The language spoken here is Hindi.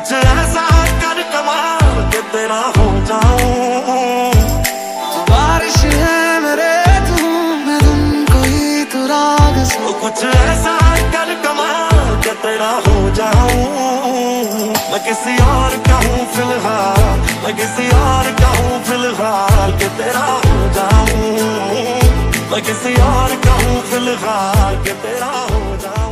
कुछ ऐसा कर कमाल के तेरा हो जाऊं। बारिश है मेरे तू, मैं धुन कोई तू राग सा। कुछ ऐसा कर कमाल के तेरा हो जाऊं। मैं किसी और का हूँ फिलहाल, मैं किसी और का हूँ फिलहाल के तेरा हो जाऊं। मैं किसी और का हूँ फिलहाल के तेरा हो जाऊं।